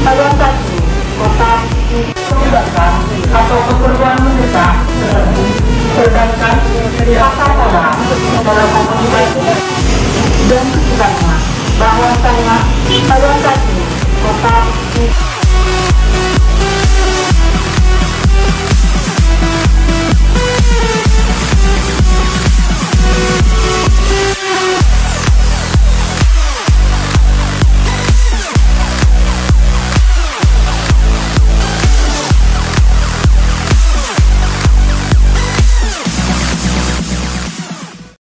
Harian satu, kota tindakan atau keperluan mendesak berdasarkan pasal orang dalam komunikasi dan pikirannya bahwasanya harian